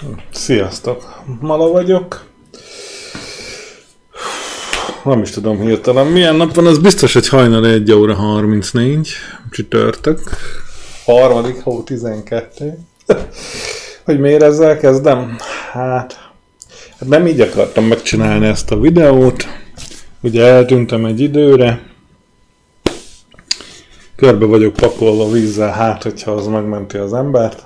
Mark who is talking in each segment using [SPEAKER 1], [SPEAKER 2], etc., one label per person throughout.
[SPEAKER 1] Sziasztok! Mala vagyok. Nem is tudom hirtelen milyen nap van, az biztos, hogy hajnal 1 óra 34, csütörtök. 3. hó 12. Hogy miért ezzel kezdem? Hát nem így akartam megcsinálni ezt a videót. Ugye eltűntem egy időre. Körbe vagyok pakolva vízzel, hát hogyha az megmenti az embert.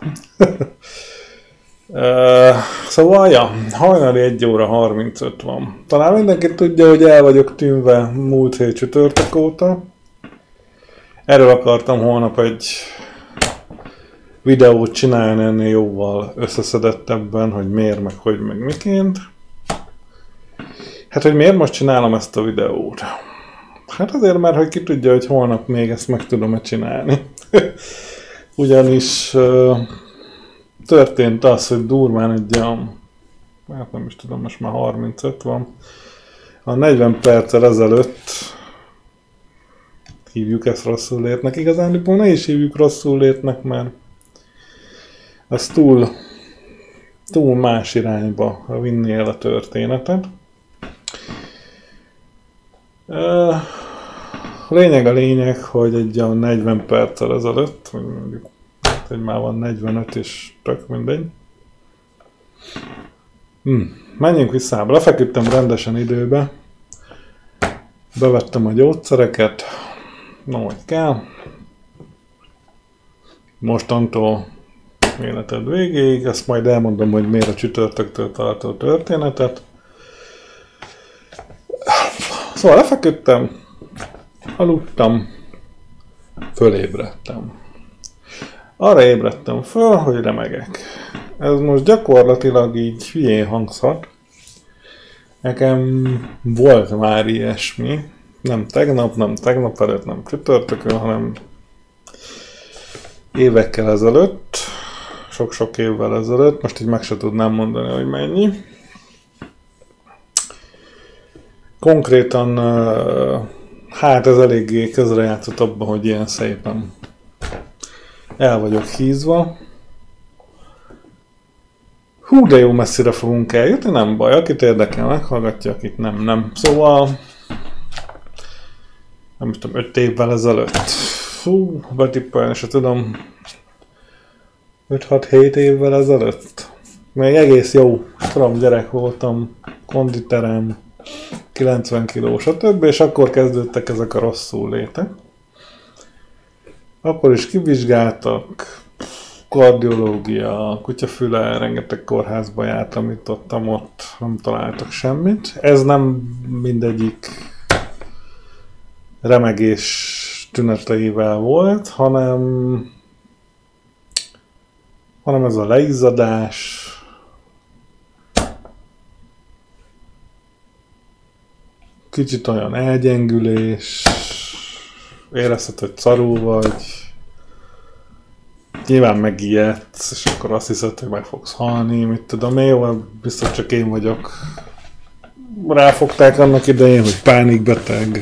[SPEAKER 1] Szóval, ja, hajnali 1 óra 35 van. Talán mindenki tudja, hogy el vagyok tűnve múlt hét csütörtök óta. Erről akartam holnap egy videót csinálni ennél jóval összeszedettebben, hogy miért, meg hogy, meg miként. Hát, hogy miért most csinálom ezt a videót? Hát azért, mert hogy ki tudja, hogy holnap még ezt meg tudom-e csinálni. Ugyanis történt az, hogy durván egy olyan, hát nem is tudom, most már 35 van, a 40 perccel ezelőtt, hívjuk ezt rosszul létnek, igazándiból ne is hívjuk rosszul létnek, mert az túl más irányba vinni el a történetet. Lényeg a lényeg, hogy egy olyan 40 perccel ezelőtt, vagy mondjuk, hogy már van 45 és tök mindegy. Menjünk vissza, lefeküdtem rendesen időbe, bevettem a gyógyszereket, hogy kell. Mostantól életed végéig, ezt majd elmondom, hogy miért a csütörtöktől tartó történetet. Szóval lefeküdtem, aludtam, fölébredtem. Arra ébredtem föl, hogy remegek. Ez most gyakorlatilag így hülyén hangzhat. Nekem volt már ilyesmi. Nem tegnap előtt, nem csütörtökön, hanem évekkel ezelőtt. Sok-sok évvel ezelőtt. Most így meg se tudnám mondani, hogy mennyi. Konkrétan hát ez eléggé közrejátszott abban, hogy ilyen szépen el vagyok hízva. Hú, de jó messzire fogunk eljutni, nem baj. Akit érdekel, meghallgatja, akit nem. Szóval, nem tudom, 5 évvel ezelőtt. Hú, betippelni se tudom. 5-6-7 évvel ezelőtt. Még egész jó, tudom, gyerek voltam, konditerem, 90 kiló, stb. És akkor kezdődtek ezek a rosszul létek. Akkor is kivizsgáltak, kardiológia, kutyafüle, rengeteg kórházba jártam, itt ott, nem találtak semmit. Ez nem mindegyik remegés tüneteivel volt, hanem ez a leizzadás, kicsit olyan elgyengülés, érezted, hogy szarul vagy, nyilván megijedsz, és akkor azt hiszed, hogy meg fogsz halni, mit tudom én, jó, biztos csak én vagyok. Ráfogták annak idején, hogy pánikbeteg.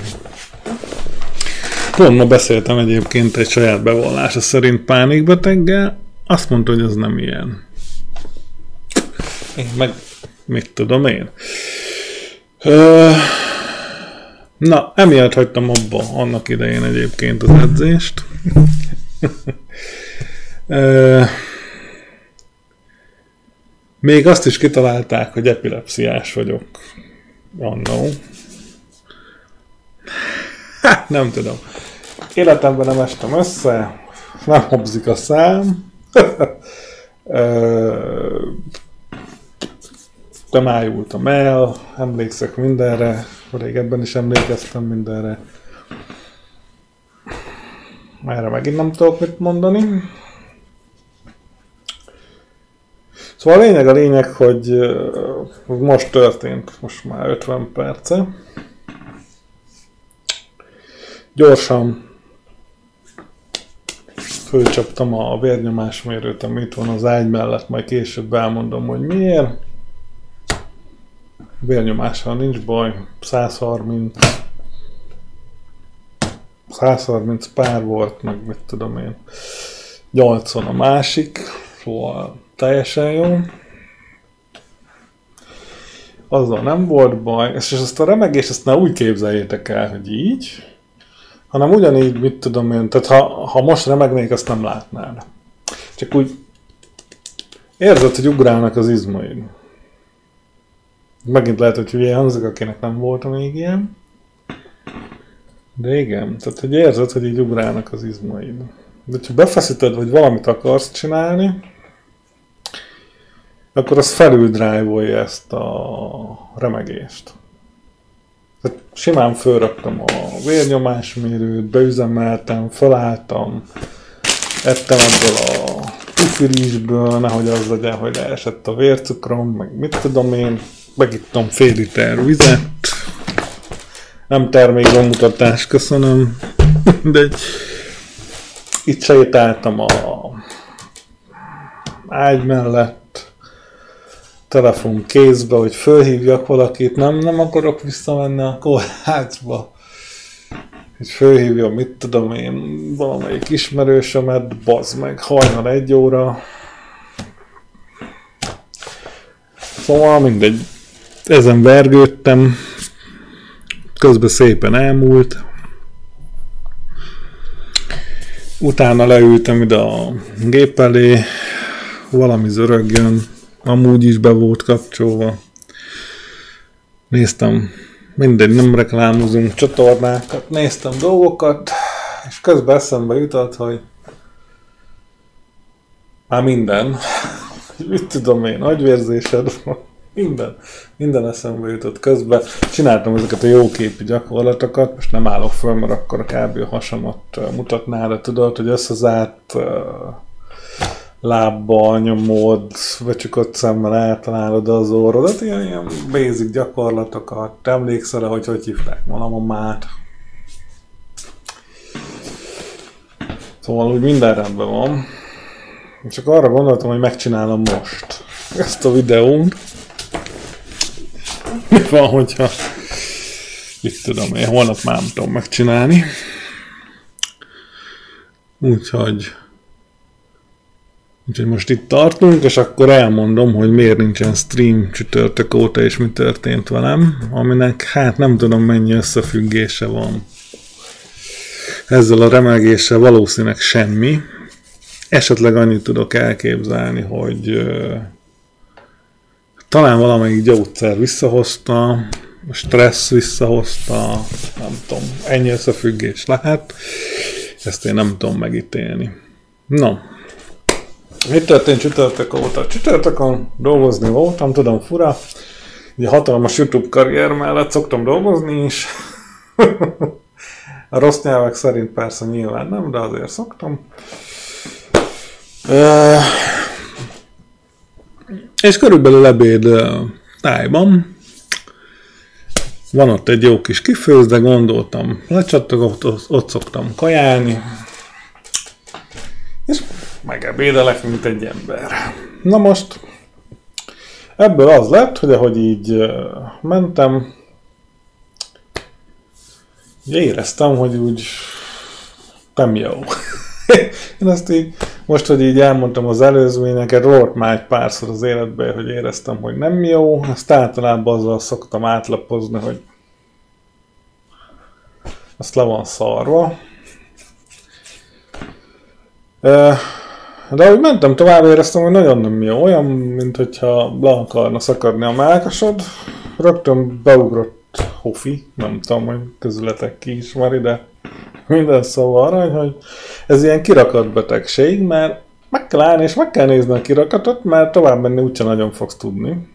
[SPEAKER 1] Pont ma beszéltem egyébként egy saját bevallása szerint pánikbeteggel, azt mondta, hogy ez nem ilyen. Én meg mit tudom én. Na, emiatt hagytam abba annak idején egyébként az edzést. Még azt is kitalálták, hogy epilepsziás vagyok. Annó. Nem tudom. Életemben nem estem össze, nem hobzik a szám. Nem ájultam el, emlékszek mindenre, régebben is emlékeztem mindenre. Erre megint nem tudok mit mondani. Szóval a lényeg, hogy most történt, most már 50 perce. Gyorsan fölcsaptam a vérnyomásmérőt, ami itt van az ágy mellett, majd később elmondom, hogy miért. Vérnyomással nincs baj, 130 pár volt, meg mit tudom én, 80 a másik, szóval teljesen jó. azzal nem volt baj, és ezt a remegést ezt ne úgy képzeljétek el, hogy így, hanem ugyanígy, mit tudom én, tehát ha most remegnék, azt nem látnád. Csak úgy érzed, hogy ugrálnak az izmaid. Megint lehet, hogy hülye hangzik, akinek nem volt még ilyen. De igen, tehát hogy érzed, hogy így ugrálnak az izmaid. De ha befeszíted, vagy valamit akarsz csinálni, akkor az felüldrive-olja ezt a remegést. Tehát simán fölraktam a vérnyomásmérőt, beüzemeltem, felálltam, ettem ebből a pufirizsből, nehogy az legyen, hogy leesett a vércukrom, meg mit tudom én, megittam fél liter vizet. Nem termékbemutatás, köszönöm. De itt sétáltam a ágy mellett, telefon kézbe, hogy fölhívjak valakit, nem akarok visszamenni a kórházba. Hogy fölhívjam, mit tudom én, valamelyik ismerősömet, bazd meg, hajnal 1 óra. Szóval mindegy, ezen vergődtem, közben szépen elmúlt. Utána leültem ide a gép elé, valami zörögjön, amúgy is be volt kapcsolva. Néztem, mindegy, nem reklámozunk csatornákat, néztem dolgokat, és közben eszembe jutott, hogy már minden, mit tudom én, agyvérzésed van, minden eszembe jutott közben. Csináltam ezeket a jóképi gyakorlatokat, most nem állok föl, mert akkor a kb. A hasamat mutatná, de tudod, hogy összezárt lábbal nyomod, becsukott szemmel eltalálod az orrodat, ilyen basic gyakorlatokat. Te emlékszel, hogy hívták malamamát? Szóval úgy minden rendben van. Csak arra gondoltam, hogy megcsinálom most ezt a videót. Mi van, hogyha itt tudom én, holnap már nem tudom megcsinálni. Úgyhogy most itt tartunk, és akkor elmondom, hogy miért nincsen stream csütörtök óta, és mi történt velem, aminek hát nem tudom mennyi összefüggése van ezzel a remegéssel, valószínűleg semmi. Esetleg annyit tudok elképzelni, hogy talán valamelyik gyógyszer visszahozta, a stressz visszahozta, nem tudom, ennyi összefüggés lehet, ezt én nem tudom megítélni. No, mi történt csütörtök óta? Csütörtökön dolgozni voltam, tudom, fura, ugye hatalmas YouTube karrier mellett szoktam dolgozni is. A rossz nyelvek szerint persze nyilván nem, de azért szoktam. És körülbelül ebéd tájban van ott egy jó kis kifőz, de gondoltam, lecsattok, ott szoktam kajálni, és megebédelek, mint egy ember. Na most, ebből az lett, hogy ahogy így mentem, éreztem, hogy úgy nem jó. Én ezt így, most, hogy így elmondtam az előzményeket, volt már egy párszor az életben, hogy éreztem, hogy nem jó, ezt általában azzal szoktam átlapozni, hogy azt le van szarva. De ahogy mentem tovább, éreztem, hogy nagyon nem jó, olyan, mint hogyha le akarna szakadni a mellkasod, rögtön beugrott Hofi, nem tudom, hogy közületek ki ismeri, de minden szóval arany, hogy ez ilyen kirakat betegség, mert meg kell állni és meg kell nézni a kirakatot, mert tovább menni úgyse nagyon fogsz tudni.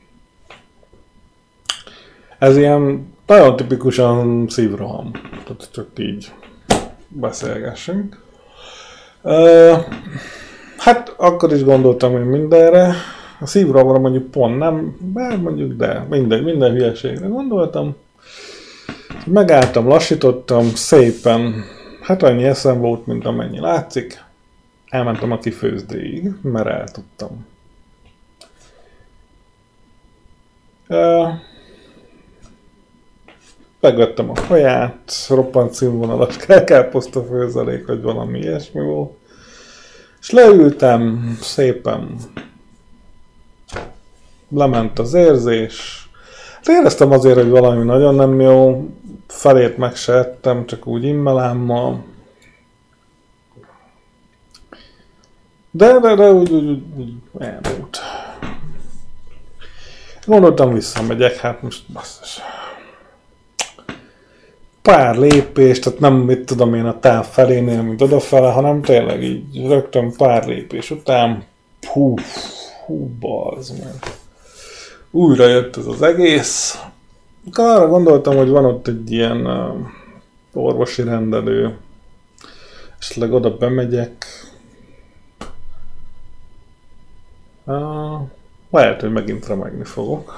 [SPEAKER 1] Ez ilyen nagyon tipikusan szívroham, tehát csak így beszélgessünk. Hát akkor is gondoltam én mindenre, a szívrohamra mondjuk pont nem, bár mondjuk de minden hülyeségre gondoltam. Megálltam, lassítottam, szépen, hát annyi eszem volt, mint amennyi látszik. Elmentem a kifőzdéig, mert el tudtam. Megvettem a kaját, roppant színvonalas káposzta főzelék, vagy valami ilyesmi volt. És leültem, szépen lement az érzés. Éreztem azért, hogy valami nagyon nem jó, felét meg se ettem, csak úgy immelámmal. De úgy elmúlt. Gondoltam, visszamegyek, hát most basszus. Pár lépés, tehát nem mit tudom én a táv felénél, mint odafele, hanem tényleg így rögtön pár lépés után, hú, bazd meg. Újra jött ez az egész. Akkor arra gondoltam, hogy van ott egy ilyen orvosi rendelő, esetleg oda bemegyek. Lehet, hogy megint remegni fogok.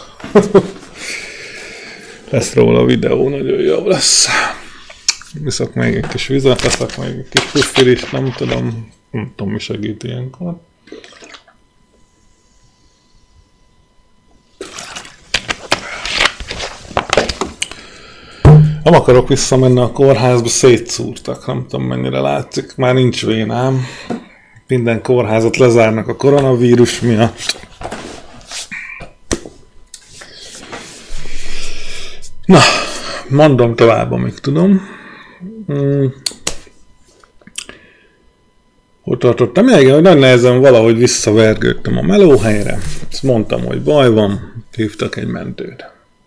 [SPEAKER 1] Lesz róla videó, nagyon jó lesz. Viszok még egy kis vizet, teszek még egy kis puffirit, nem tudom mi segít ilyenkor. Nem akarok visszamenni a kórházba, szétszúrtak, nem tudom mennyire látszik, már nincs vénám. Minden kórházat lezárnak a koronavírus miatt. Na, mondom tovább, amíg tudom. Ott tartottam, igen, hogy nagy nehezen valahogy visszavergődtem a melóhelyre. Ezt mondtam, hogy baj van, hívtak egy mentőt.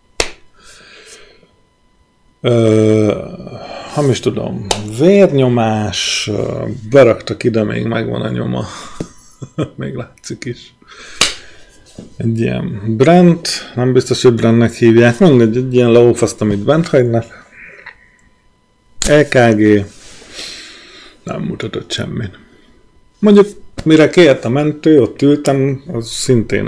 [SPEAKER 1] Nem is tudom, vérnyomás, beraktak ide, még megvan a nyoma. Még látszik is. Egy ilyen Brent, nem biztos, hogy Brentnek hívják, mindegy, egy ilyen lófaszt, amit bent hagynak. EKG, nem mutatott semmit. Mondjuk, mire kért a mentő, ott ültem, az szintén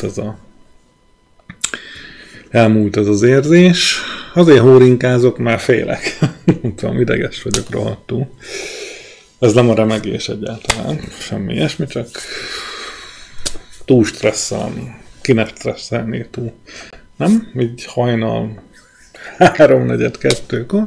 [SPEAKER 1] elmúlt ez az érzés. Azért hórinkázok, már félek. Nem tudom, ideges vagyok rohadtul. Ez nem a remegés egyáltalán, semmi ilyesmi, csak túl stresszelni. Kinek stresszelni túl? Nem? Így hajnal 3-4-2-kor.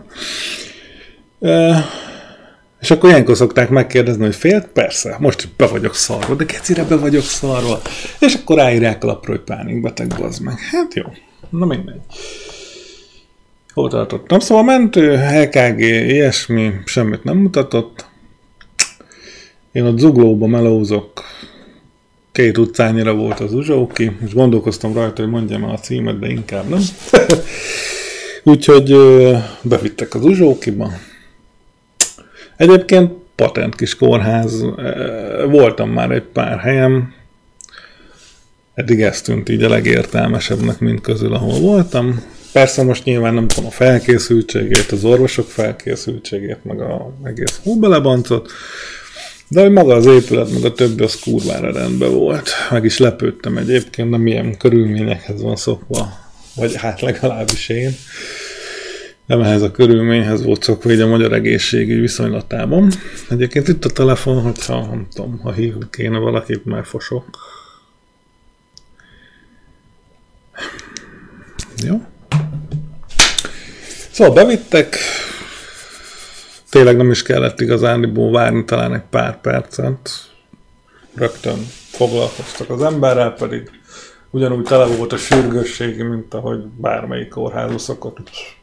[SPEAKER 1] És akkor ilyenkor szokták megkérdezni, hogy félt? Persze, most be vagyok szarva, de gecire be vagyok szarva. És akkor ráírják a lapra, hogy pánikbeteg, bazd meg. Hát jó, na mindegy. Hol tartottam? Szóval mentő, EKG, ilyesmi, semmit nem mutatott. Én ott zuglóba melózok. 2 utcányira volt az Uzsóki, és gondolkoztam rajta, hogy mondjam el a címet, de inkább nem. Úgyhogy bevittek az Uzsókiba. Egyébként patent kis kórház, voltam már egy pár helyen. Eddig ez tűnt így a legértelmesebbnek, mint közül, ahol voltam. Persze most nyilván nem tudom a felkészültségét, az orvosok felkészültségét, meg az egész hóbelebancot, de hogy maga az épület, meg a többi az kurvára rendben volt. Meg is lepődtem egyébként, de milyen körülményekhez van szokva, vagy hát legalábbis én. Nem ehhez a körülményhez volt szokva így a magyar egészségügy viszonylatában. Egyébként itt a telefon, hogyha nem tudom, ha hívni kéne valakit, már fosok. Jó. Szóval bevittek, tényleg nem is kellett igazándiból várni talán egy pár percet. Rögtön foglalkoztak az emberrel, pedig ugyanúgy tele volt a sürgősségi, mint ahogy bármelyik kórházú szokott.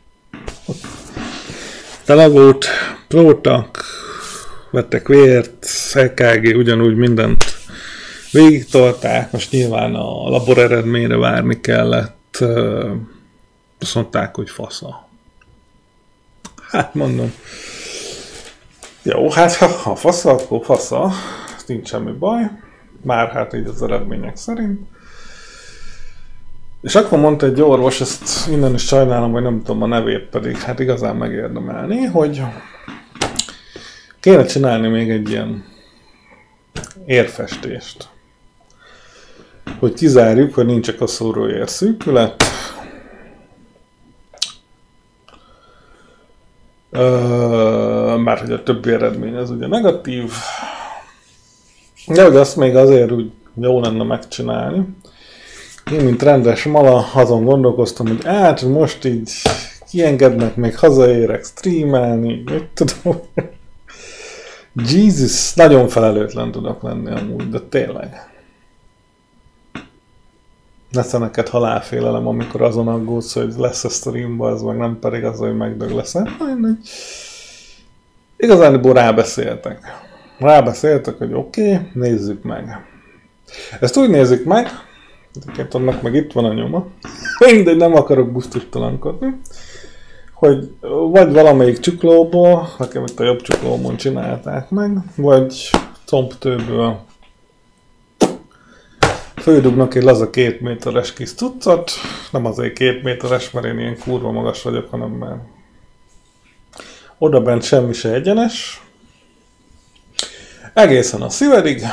[SPEAKER 1] Tele volt, prótak, vettek vért, EKG, ugyanúgy mindent végigtolták, most nyilván a labor eredményre várni kellett. Azt mondták, hogy fasza. Hát mondom. Jó, hát ha fasza, akkor fasza. Nincs semmi baj. Már hát így az eredmények szerint. És akkor mondta egy orvos, ezt innen is sajnálom, hogy nem tudom a nevét, pedig hát igazán megérdemelni, hogy kéne csinálni még egy ilyen érfestést. Hogy kizárjuk, hogy nincs a szóróér szűkület. Már hogy a többi eredmény az ugye negatív. De hogy azt még azért úgy jó lenne megcsinálni. Én, mint rendes mala, azon gondolkoztam, hogy hát most így kiengednek, még hazaérek streamelni, mit tudom. Jesus, nagyon felelőtlen tudok lenni amúgy, de tényleg. Nesze neked halálfélelem, amikor azon aggódsz, hogy lesz a streamba, az meg nem pedig az, hogy megdög leszel. Igazániból rábeszéltek, hogy oké, nézzük meg. Ezt úgy nézzük meg, egyébként annak meg itt van a nyoma, mindegy, nem akarok busztustalankodni, hogy vagy valamelyik csuklóból, nekem itt a jobb csuklómon csinálták meg, vagy combtőből fődugnak egy laza 2 méteres kis cuccot, nem azért 2 méteres, mert én ilyen kurva magas vagyok, hanem mert oda bent semmi se egyenes, egészen a szívedig.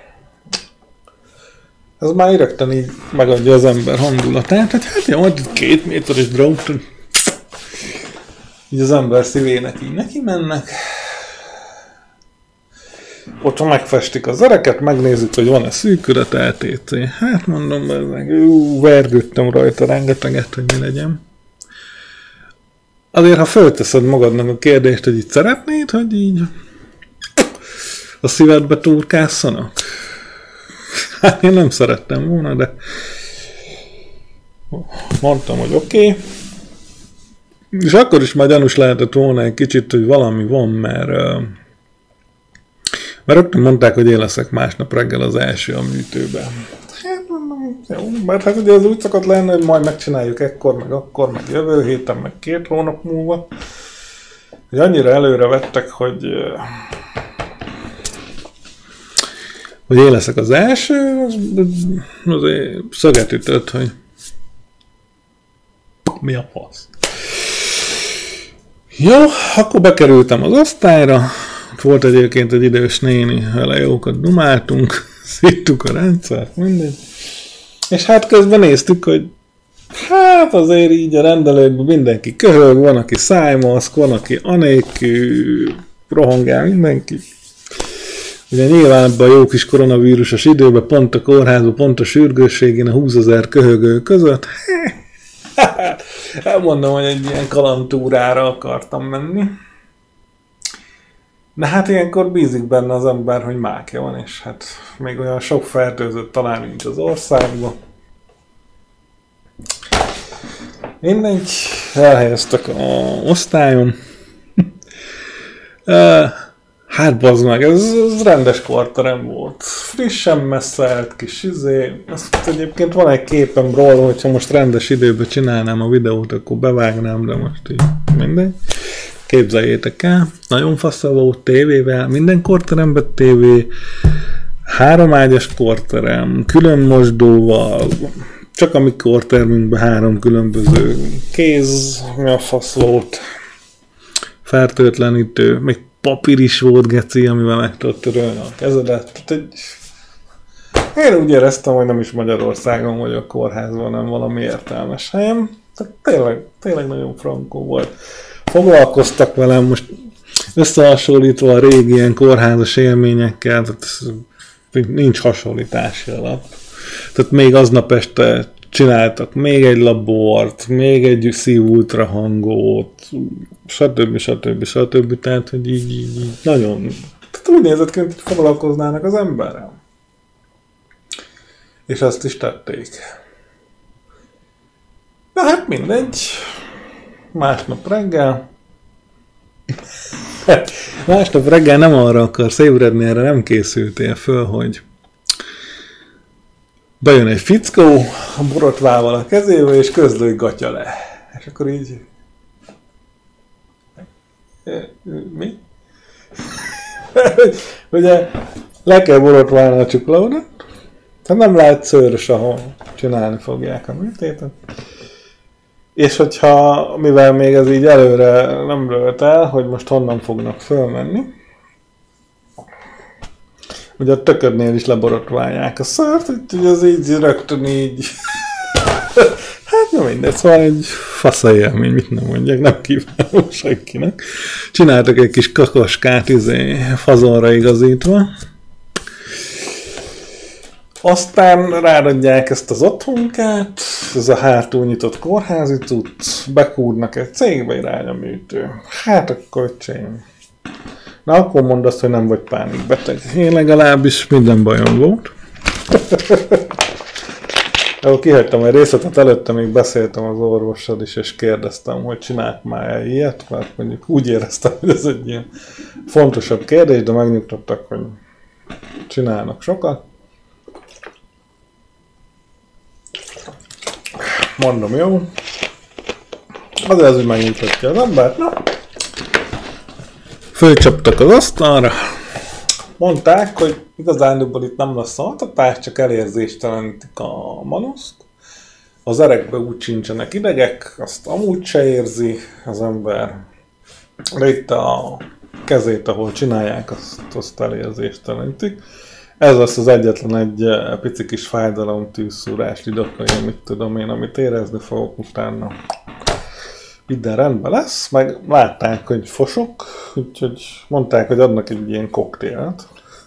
[SPEAKER 1] Ez már rögtön így megadja az ember hangulatát, hát jó, hogy 2 méteres drót, így az ember szívének így neki mennek. Ott megfestik az ereket, megnézzük, hogy van-e szűkület LTC. Hát mondom, vergődtem rajta rengeteget, hogy mi legyen. Azért, ha fölteszed magadnak a kérdést, hogy így szeretnéd, hogy így a szívedbe turkásszanak? Hát én nem szerettem volna, de mondtam, hogy oké. És akkor is már gyanús lehetett volna egy kicsit, hogy valami van, mert rögtön mondták, hogy én leszek másnap reggel az első a műtőben. Hát mondom, jó, mert hát ugye az úgy szokott lenni, hogy majd megcsináljuk ekkor, meg akkor, meg jövő héten, meg 2 hónap múlva. Hogy annyira előre vettek, hogy én leszek az első, azért szöget ütött, hogy mi a fasz. Jó, akkor bekerültem az osztályra, volt egyébként egy idős néni, vele jókat dumáltunk, szíttuk a rendszert, mindegy. És hát közben néztük, hogy hát azért így a rendelőkben mindenki köhög, van, aki szájmaszk, van, aki anélkül rohangál mindenki. Ugye nyilván ebben a jó kis koronavírusos időben, pont a kórházban, pont a sürgősségén a 20 000 köhögő között, elmondom, hogy egy ilyen kalandtúrára akartam menni. De hát ilyenkor bízik benne az ember, hogy mákja van, és hát még olyan sok fertőzött talán nincs az országban. Mindegy, elhelyeztek az osztályon. Hát bazd meg, ez rendes kvarterem volt. Frissen messzelt kis ezt egyébként van egy képem róla, hogyha most rendes időben csinálnám a videót, akkor bevágnám, de most így mindegy. Képzeljétek el, nagyon faszal volt tévével, minden korteremben tévé, 3 ágyas korterem, külön mosdóval, csak a mi kortermünkben 3 különböző kéz, mi a fasz volt, fertőtlenítő, még papír is volt, geci, amivel meg tudod törölni a kezedet. Én úgy éreztem, hogy nem is Magyarországon vagyok kórházban, hanem valami értelmes helyen. Tehát tényleg nagyon frankó volt. Foglalkoztak velem most összehasonlítva a régi ilyen kórházas élményekkel, tehát nincs hasonlítási alap. Tehát még aznap este csináltak még egy labort, még egy szívultrahangót, stb. Tehát, hogy így nagyon... Tehát úgy nézett ki, hogy foglalkoznának az emberrel. És azt is tették. De hát mindegy. Másnap reggel nem arra akarsz ébredni, erre nem készültél föl, hogy bejön egy fickó a borotvával a kezébe, és közlő, hogy gatya le. És akkor így... Mi? Ugye le kell borotválni a csuklódat, tehát nem lehet szőrös, ahol csinálni fogják a műtétet. És hogyha, mivel még ez így előre nem lőtt el, hogy most honnan fognak fölmenni, ugye a töködnél is leborotválják a szört, úgyhogy az így rögtön így... Hát nem mindegy, szóval egy fasza élmény, mit nem mondjak, nem kívánom senkinek. Csináltak egy kis kakaskát fazonra igazítva. Aztán ráadják ezt az otthonkát, ez a hátul nyitott kórházi cucc, bekúrnak egy cégbe, irány a műtő. Hát akkor csém. Na akkor mondd azt, hogy nem vagy pánikbeteg. Én legalábbis minden bajom volt. Ahol kihagytam egy részletet, előtte még beszéltem az orvossal is, és kérdeztem, hogy csinálják már ilyet, mert mondjuk úgy éreztem, hogy ez egy ilyen fontosabb kérdés, de megnyugtattak, hogy csinálnak sokat. Mondom, jó. Azért az, hogy megnyugtatja az embert, na. Fölcsaptak az asztalra. Mondták, hogy igazándiból itt nem lesz szaltatás, csak elérzéstelenítik a manuszt. Az erekbe úgy sincsenek idegek, azt amúgy se érzi az ember. De itt a kezét, ahol csinálják, azt elérzéstelenítik. Ez lesz az egyetlen egy pici kis fájdalom, tűzszúrás, lidokain, mit tudom én, amit érezni fogok utána. Minden rendben lesz, meg látták, hogy fosok, úgyhogy mondták, hogy adnak egy ilyen koktélt.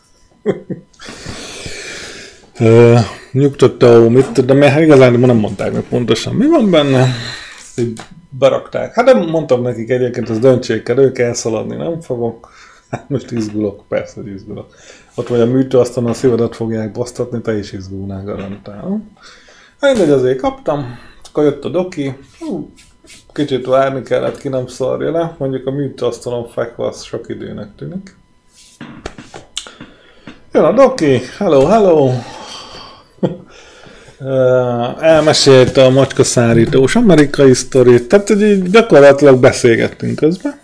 [SPEAKER 1] Nyugtató, mit tudom, mert igazán nem mondták meg pontosan, mi van benne. Így berakták. Hát nem mondtam nekik egyébként, az döntsék el, ők elszaladni nem fogok. Hát most izgulok, persze, hogy izgulok. Ott vagy a műtőasztalon a szívedet fogják basztatni, te is izgulnál, garantálom. Mindegy, azért kaptam, akkor jött a doki. Kicsit várni kellett, ki nem szarja le. Mondjuk a műtőasztalon fekve az sok időnek tűnik. Jön a doki, hello. Elmesélte a macskaszárítós amerikai sztorit, tehát hogy így gyakorlatilag beszélgettünk közben.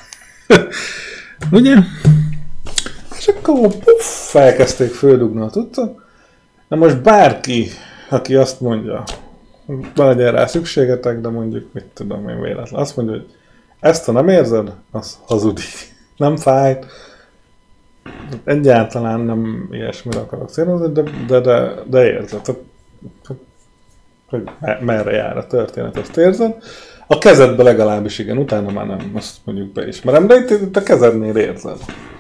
[SPEAKER 1] Ugye? És akkor puff, felkezdték földugni a tudszat. Na most bárki, aki azt mondja, van legyen rá szükségetek, de mondjuk, mit tudom én véletlen, azt mondja, hogy ezt ha nem érzed, az hazudik. Nem fáj. Egyáltalán nem ilyesmire akarok szénozni, de érzed. Hogy merre jár a történet, azt érzed. A kezedbe legalábbis igen, utána már nem, azt mondjuk beismerem, de itt a kezednél érzed.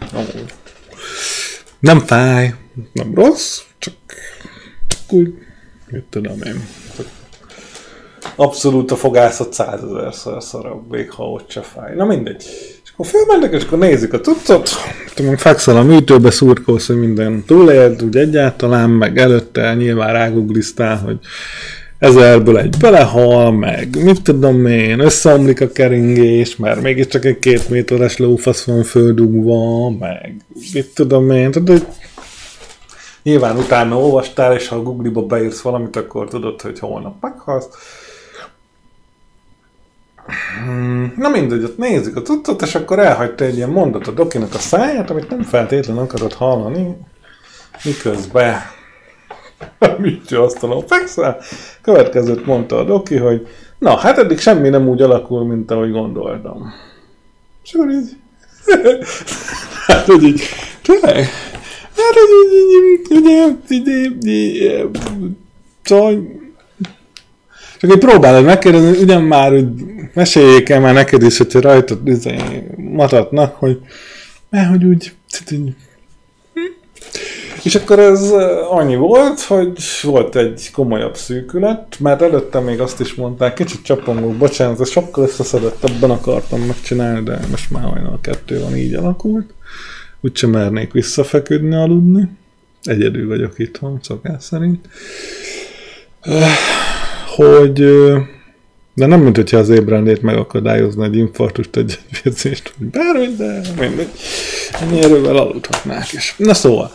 [SPEAKER 1] Nem fáj, nem rossz, csak úgy, mit tudom én. Abszolút a fogászat 100 000-szer szarabb, még ha ott se fáj. Na mindegy. És akkor fölmennek, és akkor nézik a cuccot. Te fekszel a műtőbe, szurkolsz, hogy minden túléld, úgy egyáltalán, meg előtte nyilván ráguglisztál, hogy 1000-ből egy belehal, meg mit tudom én, összeomlik a keringés, mert mégiscsak egy 2 méteres lófasz van földugva, meg mit tudom én, tudod, nyilván utána olvastál, és ha a Google-ba beírsz valamit, akkor tudod, hogy holnap meghalsz. Na mindegy, ott nézzük a cuccot, és akkor elhagyta egy ilyen mondat a dokinak a száját, amit nem feltétlenül akarod hallani, miközben a műtőasztalon fekszel. Következőt mondta a doki, hogy na, hát eddig semmi nem úgy alakul, mint ahogy gondoltam. És akkor így... hát, hogy így... tényleg? Hát, hogy így... Szóval... Csak így próbálod megkérdezni, ugyan már, hogy meséljék el már neked is, hogyha rajtad matatnak, hogy... mert hogy úgy... És akkor ez annyi volt, hogy volt egy komolyabb szűkület, mert előtte még azt is mondták, kicsit csapongok, bocsánat, ez sokkal összeszedettebben akartam megcsinálni, de most már hajnal 2 van, így alakult. Úgyse mernék visszafeküdni, aludni. Egyedül vagyok itthon, szokás szerint. Hogy... de nem mint hogyha az ébrendét megakadályozna egy infarktust, egy vérzést, vagy bármi, de mindegy. Ennyi erővel aludhatnák is. Na szóval...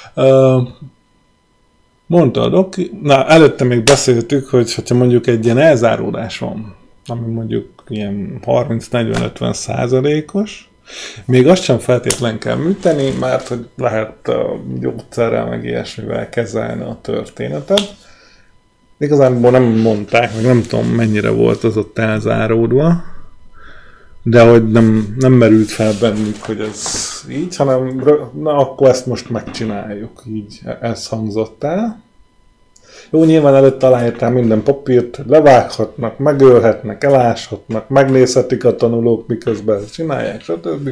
[SPEAKER 1] mondta a doki, na előtte még beszéltük, hogy ha mondjuk egy ilyen elzáródás van, ami mondjuk ilyen 30-40-50%-os, még azt sem feltétlen kell műteni, mert hogy lehet gyógyszerrel meg ilyesmivel kezelni a történetet. Igazából nem mondták, meg nem tudom mennyire volt az ott elzáródva, de hogy nem merült fel bennük, hogy ez így, hanem na akkor ezt most megcsináljuk, így ez hangzott el. Jó, nyilván előtt aláírtál minden papírt, hogy levághatnak, megölhetnek, eláshatnak, megnézhetik a tanulók, miközben ezt csinálják, stb.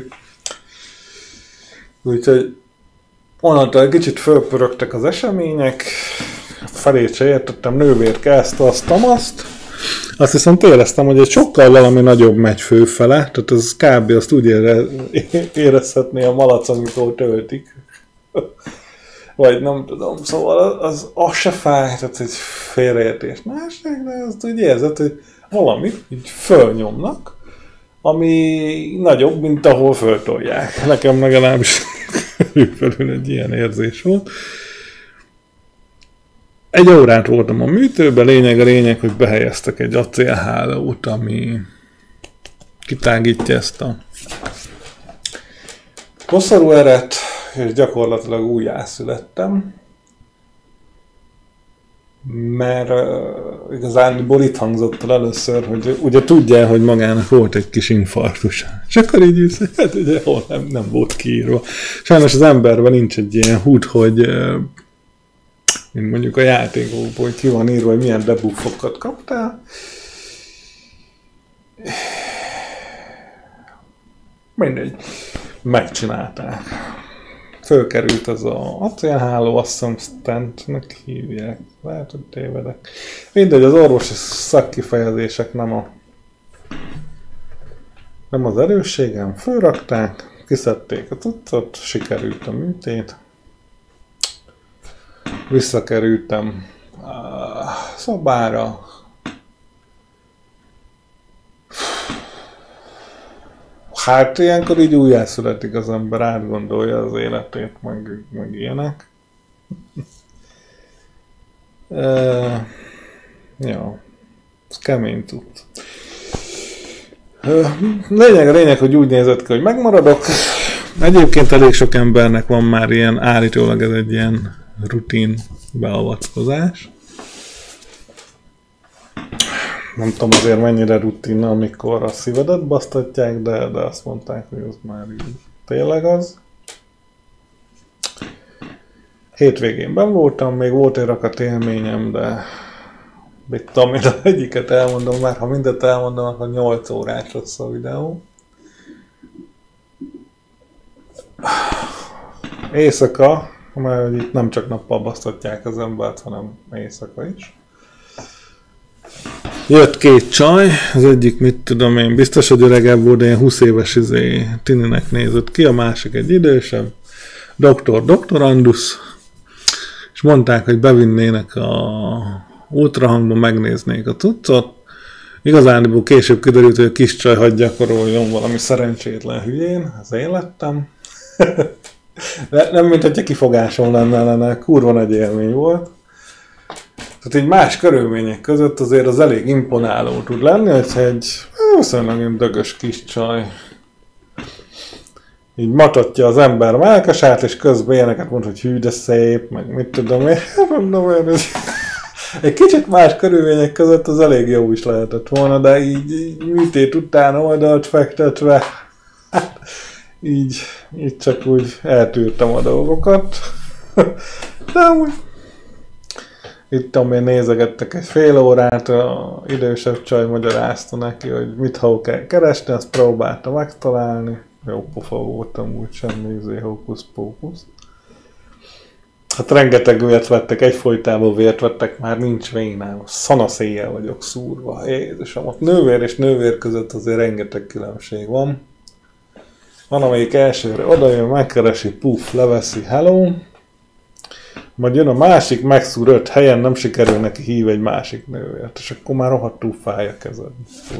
[SPEAKER 1] Úgyhogy onnantól kicsit fölpörögtek az események, felét se értettem, nővér kezdte azt. Azt viszont éreztem, hogy egy sokkal valami nagyobb megy főfele, tehát az kb. Azt úgy érezhetné a malac, amikor töltik. vagy nem tudom, szóval az se fáj, tehát egy félreértés másik, de azt úgy érzed, hogy valamit így fölnyomnak, ami nagyobb, mint ahol föltolják. Nekem legalábbis körülbelül egy ilyen érzés volt. Egy órát voltam a műtőben, lényeg, hogy behelyeztek egy acélhálót, ami kitágítja ezt a koszorúeret, és gyakorlatilag újjászülettem. Mert igazán itt hangzott el először, hogy ugye tudja, hogy magának volt egy kis infarktus. És akkor így jössz, hát ugye nem volt kiírva. Sajnos az emberben nincs egy ilyen húd, hogy mint mondjuk a játékokból, hogy ki van írva, hogy milyen debuffokat kaptál. Mindegy. Megcsinálták. Fölkerült az a acélháló, azt hiszem Stentnek hívják. Lehet, hogy tévedek. Mindegy, az orvosi szakkifejezések nem az erősségem. Fölrakták, kiszedték a cuccot, sikerült a műtét. Visszakerültem a szobára. Hát ilyenkor így újjászületik az ember, átgondolja az életét, meg ilyenek. Ja, ez kemény tud. Lényeg, hogy úgy nézett ki, hogy megmaradok. Egyébként elég sok embernek van már ilyen, állítólag ez egy ilyen rutin beavatkozás. Nem tudom azért mennyire rutin, amikor a szívedet basztatják, de azt mondták, hogy az már így tényleg az. Hétvégén benn voltam, még volt egy rakat élményem, de mit tudom, én egyiket elmondom már, ha mindet elmondom, akkor 8 órás lesz a videó. Éjszaka, mert itt nem csak nappal basztatják az embert, hanem éjszaka is. Jött 2 csaj, az egyik, mit tudom én, biztos, hogy öregebb volt, de ilyen 20 éves tininek nézett ki, a másik egy idősebb, doktorandus, és mondták, hogy bevinnének a ultrahangban, megnéznék a cuccot. Igazán később kiderült, hogy a kis csaj hadd gyakoroljon valami szerencsétlen hülyén, az én lettem. Nem, mint hogyha kifogásom lenne, kurva nagy élmény volt. Tehát így más körülmények között azért az elég imponáló tud lenni, hogyha egy viszonylag dögös kis csaj így matatja az ember mellkasát, és közben ilyeneket mond, hogy hű, de szép, meg mit tudom én. Mondom én, hogy egy kicsit más körülmények között az elég jó is lehetett volna, de így műtét után oldalt fektetve, így csak úgy eltűrtem a dolgokat. De amúgy itt tudom én, nézegettek egy fél órát, a idősebb csaj magyarázta neki, hogy mit hol kell keresni, azt próbálta megtalálni. Jó pofa voltam, úgy semmi hókusz-pókusz. Hát rengeteg vért vettek, egyfolytában vért vettek, már nincs vénám. Szanaszéjjel vagyok szúrva. Jézusom, ott nővér és nővér között azért rengeteg különbség van. Van, amelyik elsőre odajön, megkeresi, puff, leveszi, hello. Majd jön a másik, megszúr 5 helyen, nem sikerül neki, hív egy másik nővért, és akkor már rohadtul fáj a kezed.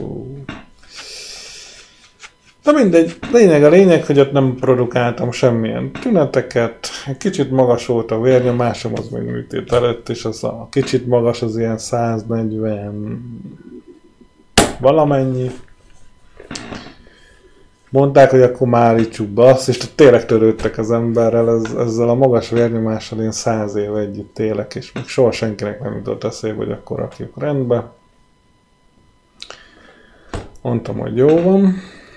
[SPEAKER 1] De mindegy, lényeg, hogy ott nem produkáltam semmilyen tüneteket, egy kicsit magas volt a vérnyomásom, az még műtét előtt, és az a kicsit magas az ilyen 140 valamennyi. Mondták, hogy akkor már állítsuk be azt, és tényleg törődtek az emberrel, ezzel a magas vérnyomással én 100 éve együtt élek, és még soha senkinek nem jutott eszébe, hogy akkor rakjuk rendbe. Mondtam, hogy jó van.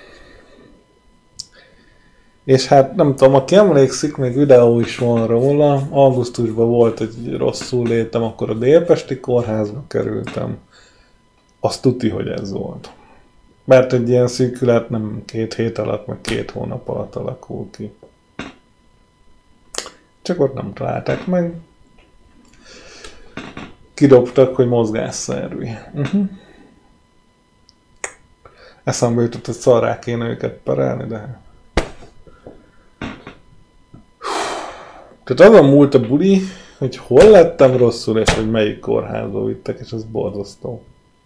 [SPEAKER 1] És hát nem tudom, aki emlékszik, még videó is van róla, augusztusban volt egy rosszul létem, akkor a Délpesti kórházba kerültem. Azt tuti, hogy ez volt. Mert egy ilyen szűkület nem 2 hét alatt, meg 2 hónap alatt alakul ki. Csak ott nem találták meg. Kidobtak, hogy mozgásszervi. Eszembe jutott, hogy szarrá kéne őket perelni, de... Tehát azon múlt a buli, hogy hol lettem rosszul, és hogy melyik kórházba vittek, és ez borzasztó.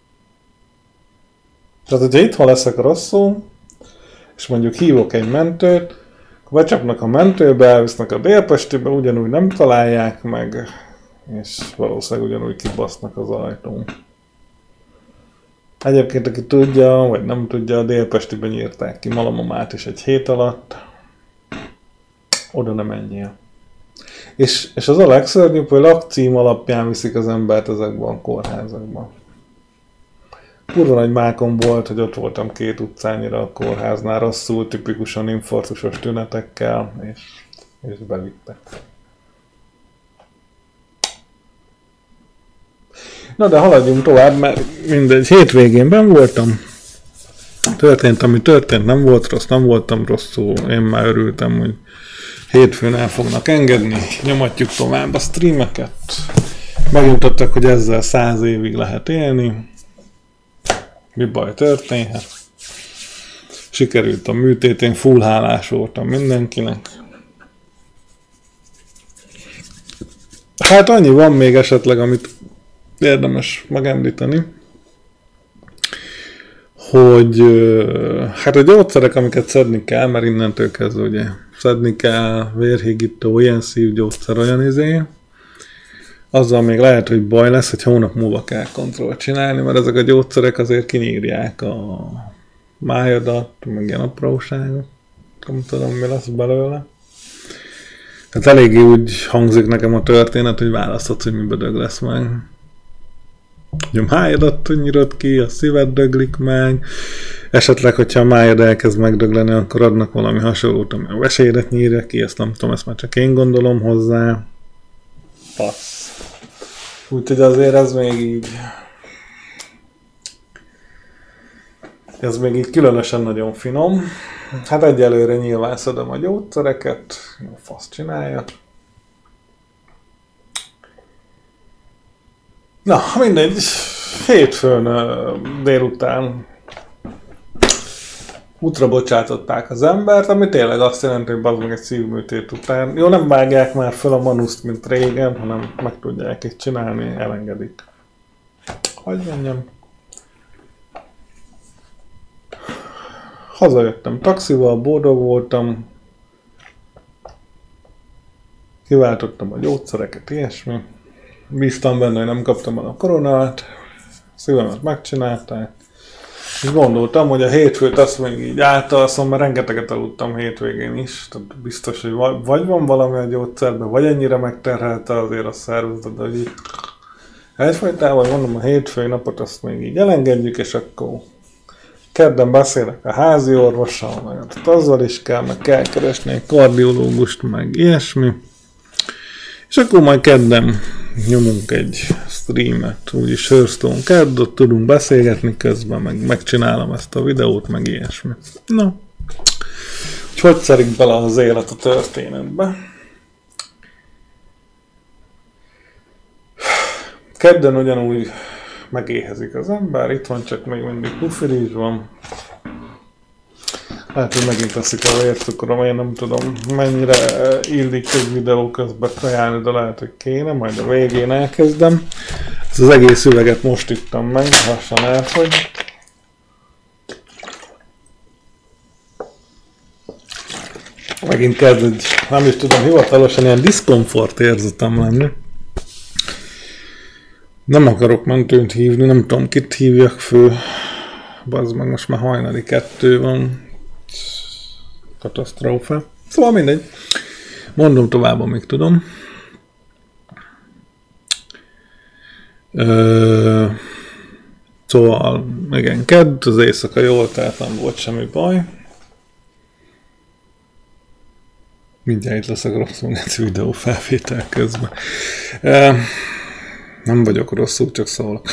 [SPEAKER 1] Tehát, hogyha itthon leszek rosszul, és mondjuk hívok egy mentőt, akkor becsapnak a mentőbe, elvisznek a Délpestibe, ugyanúgy nem találják meg, és valószínűleg ugyanúgy kibasznak az ajtón. Egyébként, aki tudja, vagy nem tudja, a Délpestiben nyírták ki Malamamát is egy hét alatt. Oda nem menjél. És az a legszörnyűbb, hogy lakcím alapján viszik az embert ezekben a kórházakban. Kurva nagy mákom volt, hogy ott voltam 2 utcányira a kórháznál, rosszul, tipikusan infarktusos tünetekkel, és bevittek. Na de haladjunk tovább, mert mindegy, hétvégén benn voltam. Történt, ami történt, nem volt rossz, nem voltam rosszul, én már örültem, hogy hétfőn el fognak engedni, nyomatjuk tovább a streameket. Megmutattak, hogy ezzel 100 évig lehet élni. Mi baj történhet? Sikerült a műtét, én full hálás voltam mindenkinek. Hát annyi van még esetleg, amit érdemes megemlíteni, hogy hát a gyógyszerek, amiket szedni kell, mert innentől kezdve ugye szedni kell, vérhígító, ilyen szívgyógyszer, olyan azzal még lehet, hogy baj lesz, hogy hónap múlva kell kontrollt csinálni, mert ezek a gyógyszerek azért kinyírják a májadat, meg ilyen apróságot, nem tudom, mi lesz belőle. Tehát eléggé úgy hangzik nekem a történet, hogy választhatsz, hogy mi dög lesz meg. A májadat nyírod ki, a szíved döglik meg, esetleg, hogyha a májad elkezd megdögleni, akkor adnak valami hasonlót, ami a vesélyet nyírja ki, ezt nem tudom, ezt már csak én gondolom hozzá. Passz. Úgyhogy azért ez még így... Ez még így különösen nagyon finom. Hát egyelőre nyilván szedem a gyógyszereket, jó fasz csinálja. Na, mindegy, hétfőn délután útra bocsátották az embert, ami tényleg azt jelenti, hogy bazd meg egy szívműtét után. Jó, nem vágják már fel a manuszt, mint régen, hanem meg tudják itt csinálni, elengedik. Hogy menjem. Hazajöttem taxival, boldog voltam. Kiváltottam a gyógyszereket, ilyesmi. Bíztam benne, hogy nem kaptam el a koronát. Szívemet megcsinálták. És gondoltam, hogy a hétfőt azt még így átalszom, mert rengeteget aludtam hétvégén is. Tehát biztos, hogy vagy van valami a gyógyszerben, vagy ennyire megterhelte azért a szervezetet, hogy így egyfajtában mondom, a hétfői napot azt még így elengedjük, és akkor kedden beszélek a házi orvossal, meg azzal is kell, meg kell keresni egy kardiológust, meg ilyesmi. És akkor majd kedden nyomunk egy streamet, úgyis Hearthstone kedd, ott tudunk beszélgetni közben, meg megcsinálom ezt a videót, meg ilyesmi. Na, hogy szerint bele az élet a történetbe? Kedden ugyanúgy megéhezik az ember, itt van csak még mindig pufirizs van. Lehet, hogy megint teszik a vércukrom, én nem tudom mennyire illik egy videó közben kajálni, de lehet, hogy kéne, majd a végén elkezdem. Ezt az egész üveget most ittam meg, lassan elfogy. Megint kezd egy, nem is tudom, hivatalosan ilyen diszkomfort érzetem lenni. Nem akarok mentőt hívni, nem tudom, kit hívjak fő. Bazd meg, most már hajnali 2 van. Katasztrófa. Szóval mindegy. Mondom tovább, amíg tudom. Szóval, igen, kedd, az éjszaka jól telt, nem volt semmi baj. Mindjárt itt leszek rosszul egy videó felvétel közben. Nem vagyok rosszul, csak szólok.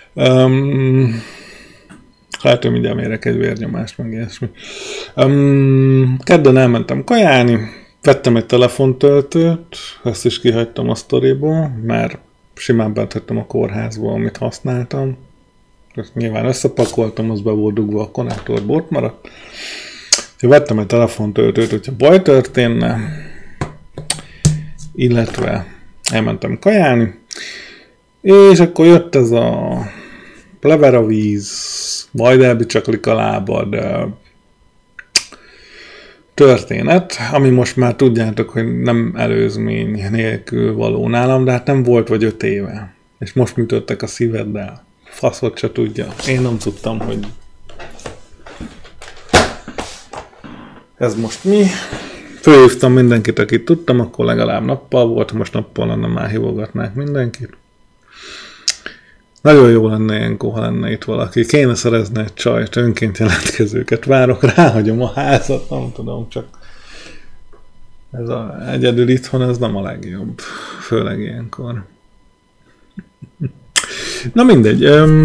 [SPEAKER 1] Hát, hogy mindjárt mérek egy vérnyomást, meg ilyesmi. Kedden elmentem kajálni, vettem egy telefontöltőt, ezt is kihagytam a sztoriból, mert simán bentettem a kórházba, amit használtam. Ezt nyilván összepakoltam, az be volt dugva a konnektorba, ott maradt. Vettem egy telefontöltőt, hogyha baj történne, illetve elmentem kajálni, és akkor jött ez a pleveravíz, majd elbicsaklik a lábad történet, ami most már tudjátok, hogy nem előzmény nélkül való nálam, de hát nem volt vagy 5 éve. És most műtöttek a szíveddel. Faszot se tudja. Én nem tudtam, hogy ez most mi. Fölhívtam mindenkit, akit tudtam, akkor legalább nappal volt, most nappal lenne, már hívogatnák mindenkit. Nagyon jó lenne ilyenkor, ha lenne itt valaki. Kéne szerezni egy csajt, önként jelentkezőket. Várok, ráhagyom a házat, nem tudom, csak ez egyedül itthon, ez nem a legjobb. Főleg ilyenkor. Na mindegy.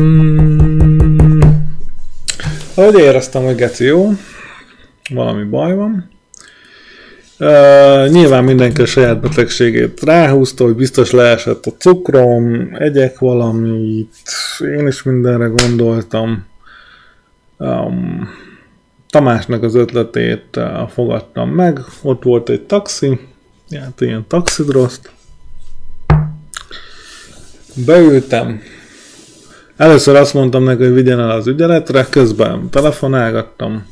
[SPEAKER 1] Ahogy éreztem, hogy geci jó, valami baj van. Nyilván mindenki a saját betegségét ráhúzta, hogy biztos leesett a cukrom, egyek valamit, én is mindenre gondoltam. Tamásnak az ötletét fogadtam meg, ott volt egy taxi, hát ilyen taxidroszt. Beültem. Először azt mondtam neki, hogy vigyen el az ügyeletre, közben telefonálgattam.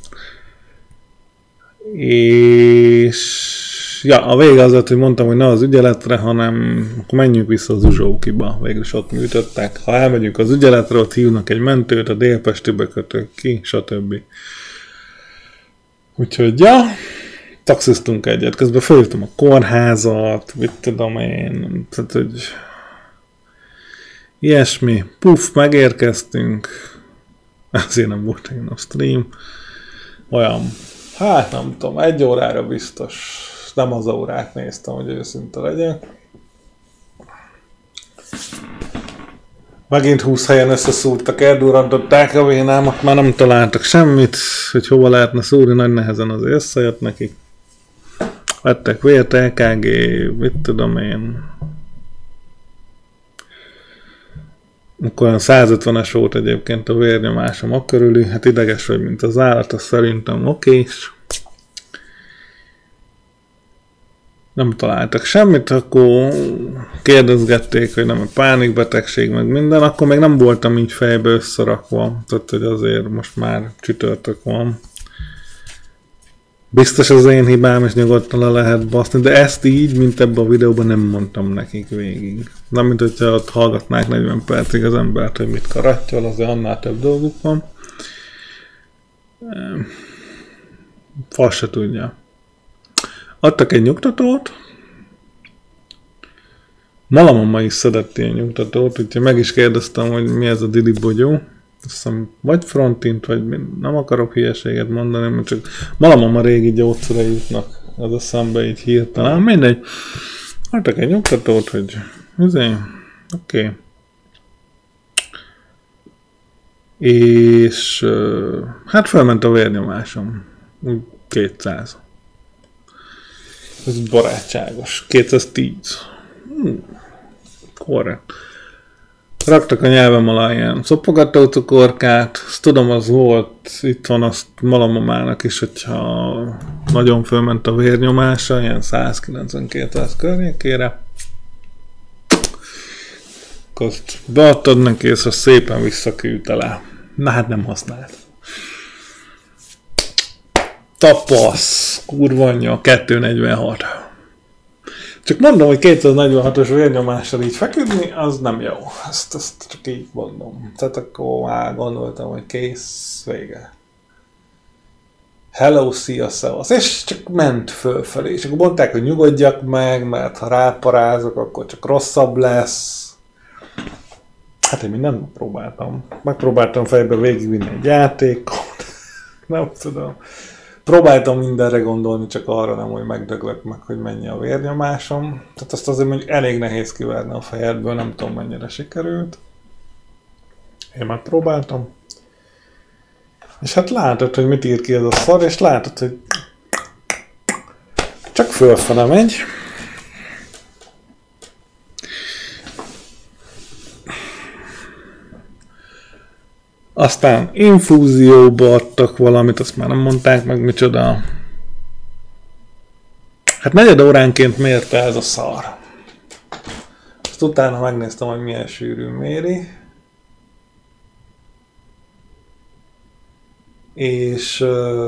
[SPEAKER 1] És ja, a vége az lett, hogy mondtam, hogy ne az ügyeletre, hanem akkor menjünk vissza az Uzsókiba. Végülis ott műtöttek. Ha elmegyünk az ügyeletre, ott hívnak egy mentőt, a Délpestibe kötök ki, stb. Úgyhogy ja, taxiztunk egyet. Közben felhívtam a kórházat, mit tudom én, tehát hogy ilyesmi. Puff, megérkeztünk. Azért nem volt egy nap stream. Olyan, hát nem tudom, 1 órára biztos. Nem az órát néztem, hogy őszinte legyek. Megint 20 helyen összeszúrtak, eldurrantották a vénámat, már nem találtak semmit, hogy hova lehetne szúrni, nagy nehezen azért összejött nekik. Vettek vért, LKG, mit tudom én. Akkor olyan 150-es volt egyébként a vérnyomásom akkörüli, hát ideges vagy, mint az állat, az szerintem okés. Nem találtak semmit, akkor kérdezgették, hogy nem a pánikbetegség, meg minden, akkor még nem voltam így fejbe összerakva, tehát hogy azért most már csütörtök van. Biztos az én hibám, és nyugodtan le lehet baszni, de ezt így, mint ebben a videóban nem mondtam nekik végig. Nem, mint hogyha ott hallgatnák 40 percig az embert, hogy mit karattyol, azért annál több dolguk van. Fasz se tudja. Adtak egy nyugtatót. Malamama is szedett ilyen nyugtatót, úgyhogy meg is kérdeztem, hogy mi ez a Didi bogyó. Azt hiszem, vagy frontint, vagy nem akarok hülyeséget mondani, mert csak malamama régi gyógyszere jutnak az a szembe így hirtelen. Mindegy. Adtak egy nyugtatót, hogy oké. És hát felment a vérnyomásom. Úgy 200. Ez barátságos. 210. Korrekt. Raktak a nyelvem alá ilyen szopogató cukorkát. Azt tudom, az volt, itt van azt malamamának is, hogyha nagyon fölment a vérnyomása, ilyen 190-200 környékére. Akkor azt beadtad neki, és azt szépen visszaküldte le. Na hát nem használt. Tapasz, kurva anyja, 246. Csak mondom, hogy 246-os vérnyomással így feküdni, az nem jó. Ezt csak így mondom. Tehát akkor már gondoltam, hogy kész, vége. Hello, szia, szevasz. És csak ment fölfelé. És akkor mondták, hogy nyugodjak meg, mert ha ráparázok, akkor csak rosszabb lesz. Hát én mindent próbáltam. Megpróbáltam fejbe végigvinni egy játékot. Nem tudom. Próbáltam mindenre gondolni, csak arra nem, hogy megdöglök meg, hogy mennyi a vérnyomásom. Tehát azt azért mondjuk elég nehéz kiverni a fejedből, nem tudom mennyire sikerült. Én megpróbáltam. És hát látod, hogy mit ír ki ez a szar, és látod, hogy csak fölfele megy. Aztán infúzióba adtak valamit, azt már nem mondták meg micsoda. Hát negyed óránként mérte ez a szar. Azt utána megnéztem, hogy milyen sűrűn méri. És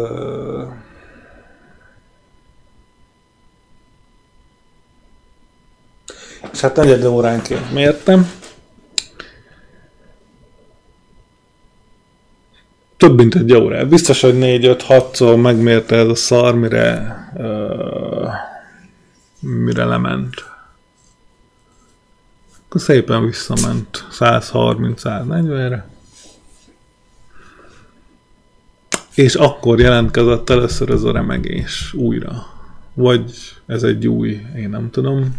[SPEAKER 1] hát negyed óránként mértem. Több mint egy órá. Biztos, hogy 4-5-6-szor megmérte ez a szar, mire lement. Akkor szépen visszament 130-140-re. És akkor jelentkezett először ez a remegés újra. Vagy ez egy új, én nem tudom.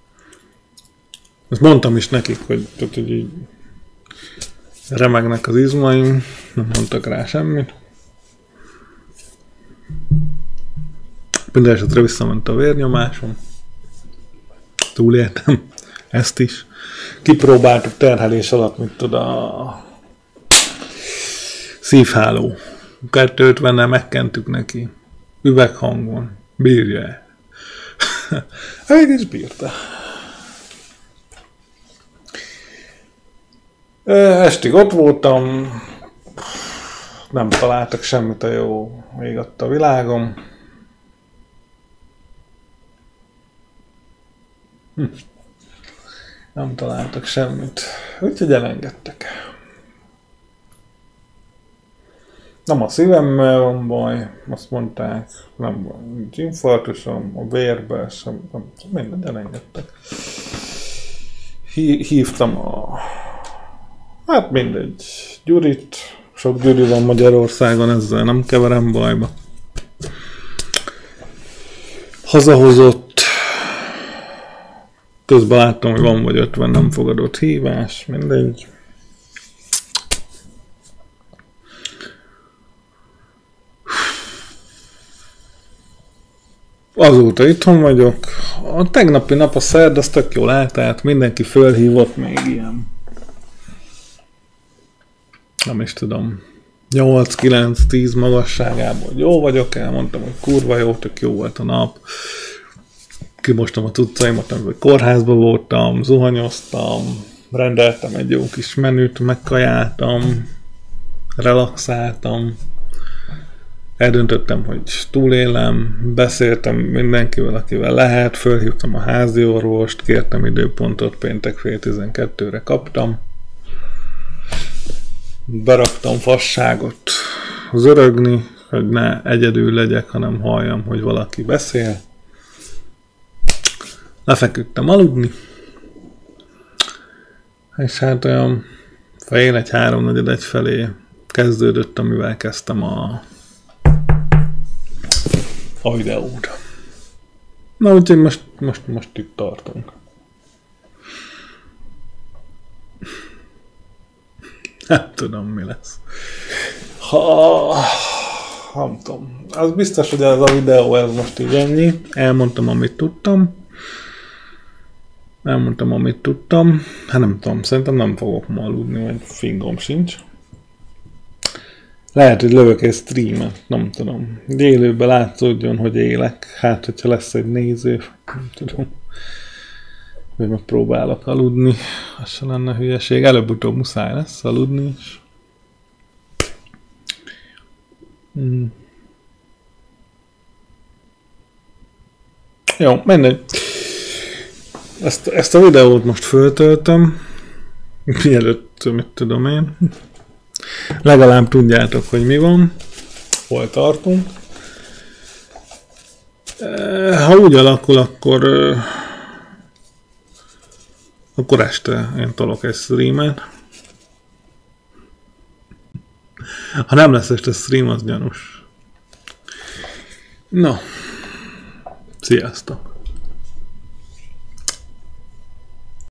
[SPEAKER 1] Ezt mondtam is nekik, hogy így remegnek az izmaim, nem mondtak rá semmit. Minden esetre visszament a vérnyomásom. Túléltem ezt is. Kipróbáltuk terhelés alatt, mit tud a szívháló. 250-nel megkentük neki. Üveghangon. Bírja-e? Végig is bírta. Estig ott voltam, nem találtak semmit a jó ég ott a világon. Nem találtak semmit, úgyhogy elengedtek. Nem a szívemmel van baj, azt mondták, nem van, nincs infarktusom, a vérbe sem, mindent elengedtek. Hívtam hát mindegy, Gyurit, sok Gyuri van Magyarországon, ezzel nem keverem bajba. Hazahozott, közben láttam, hogy van vagy 50 nem fogadott hívás, mindegy. Azóta itthon vagyok. A tegnapi nap, a szerd, az tök jól eltelt, mindenki fölhívott még ilyen. Nem is tudom. 8-9-10 magasságából jó vagyok, elmondtam, hogy kurva jó, tök jó volt a nap. Kimostam a cuccaimat, amikor kórházban voltam, zuhanyoztam, rendeltem egy jó kis menüt, megkajáltam, relaxáltam. Eldöntöttem, hogy túlélem, beszéltem mindenkivel, akivel lehet, fölhívtam a házi orvost, kértem időpontot, péntek fél 12-re kaptam. Beraktam fasságot zörögni, hogy ne egyedül legyek, hanem halljam, hogy valaki beszél. Lefeküdtem aludni, és hát olyan fél 1-3-4 felé kezdődött, amivel kezdtem a videót. Na, úgyhogy most itt tartunk. Nem tudom, mi lesz. Nem tudom. Az biztos, hogy ez a videó, ez most így ennyi. Elmondtam, amit tudtam. Hát nem tudom, szerintem nem fogok ma aludni, vagy fingom sincs. Lehet, hogy lövök egy streamet, nem tudom. Élőben látszódjon, hogy élek. Hát, hogyha lesz egy néző, nem tudom. Vagy megpróbálok aludni. Az se lenne hülyeség. Előbb-utóbb muszáj lesz aludni is. Jó, mindegy. Ezt a videót most föltöltöm. Mielőtt, mit tudom én. Legalább tudjátok, hogy mi van. Hol tartunk. Ha úgy alakul, akkor este én tolok egy streamet. Ha nem lesz este stream, az gyanús. No. Sziasztok!